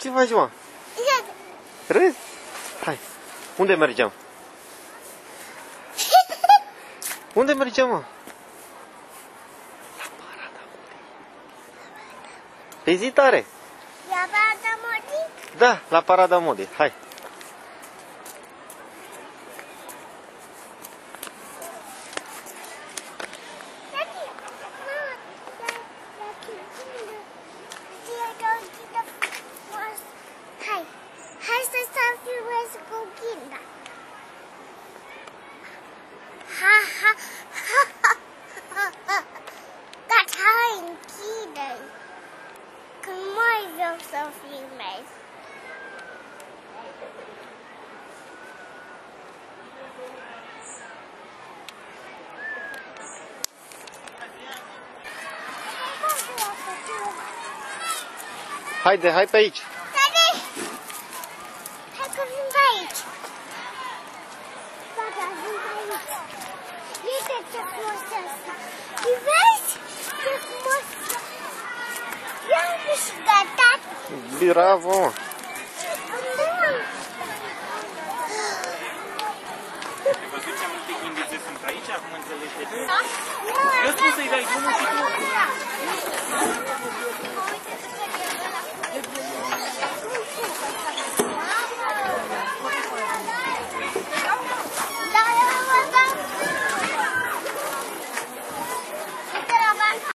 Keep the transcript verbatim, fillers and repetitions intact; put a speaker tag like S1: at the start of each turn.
S1: Ce faci, mă? Râzi? Hai. Unde mergem? Unde mergem, mă? La Parada Modei. Vizitare.
S2: La Parada Modei?
S1: Da, la Parada Modei. Hai.
S2: Hai. Hai să stăm filmez cu Ghinda. Ha, ha, ha, ha, ha. Dar hai închide. Când mai vreau să filmez.
S1: Haide, hai pe aici.
S2: Tati! Hai că vin pe aici. Tata, vin pe aici. Uite ce frumos ăsta. Îi vezi? Ce frumos. Ia uite și gătat.
S1: Bravo, mă.
S3: Văzut ce multe ghindițe sunt aici? Acum înțelegi de ce? Eu spun să-i dai drumul și tu.